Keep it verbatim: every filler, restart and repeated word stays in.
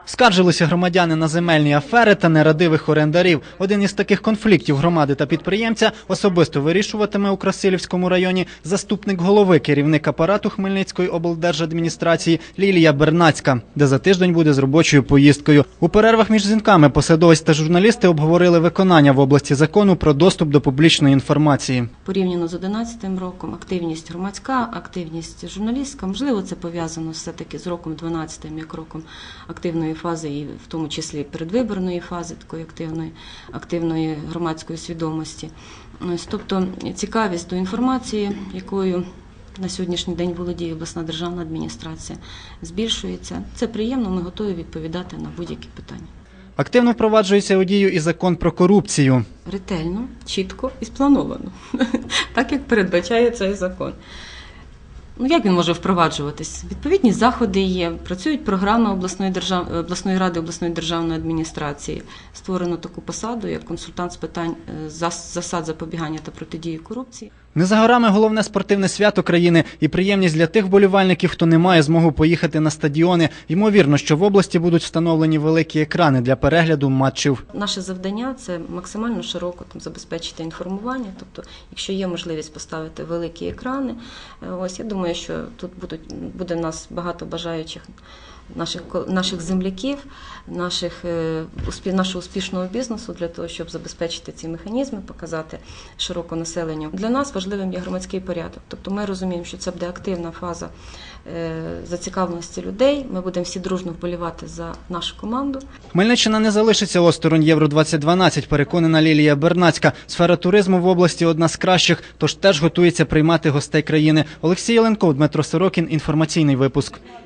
Скаржилися громадяни на земельні афери та нерадивих орендарів. Один із таких конфліктів громади та підприємця особисто вирішуватиме у Красилівському районі заступник голови, керівник апарату Хмельницької облдержадміністрації Лілія Бернацька, де за тиждень буде з робочою поїздкою. У перервах між дзвінками посадовець та журналісти обговорили виконання в області закону про доступ до публічної інформації. Порівняно з одинадцятим роком активність громадська, активність журналістська, можливо, це пов'язано все-таки з роком дванадцятим, як роком активної фази, і в тому числі передвиборної фази, такої активної, активної громадської свідомості. Тобто цікавість до інформації, якою на сьогоднішній день володіє обласна державна адміністрація, збільшується. Це приємно, ми готові відповідати на будь-які питання. Активно впроваджується у дію і закон про корупцію. Ретельно, чітко і сплановано, так як передбачає цей закон. Ну, як він може впроваджуватись? Відповідні заходи є, працюють програми обласної, держав... обласної ради, обласної державної адміністрації. Створено таку посаду, як консультант з питань засад запобігання та протидії корупції. Не за горами головне спортивне свято країни і приємність для тих вболівальників, хто не має змогу поїхати на стадіони. Ймовірно, що в області будуть встановлені великі екрани для перегляду матчів. Наше завдання – це максимально широко там, забезпечити інформування. Тобто, якщо є можливість поставити великі екрани, ось я думаю, що тут будуть, буде в нас багато бажаючих наших, наших земляків, наших, нашого успішного бізнесу для того, щоб забезпечити ці механізми, показати широко населенню. Для нас важливим є громадський порядок. Тобто ми розуміємо, що це буде активна фаза зацікавленості людей. Ми будемо всі дружно вболівати за нашу команду. Хмельниччина не залишиться осторонь Євро двадцять дванадцять, переконана Лілія Бернацька. Сфера туризму в області одна з кращих, тож теж готується приймати гостей країни. Олексій Єленков, Дмитро Сорокін, інформаційний випуск.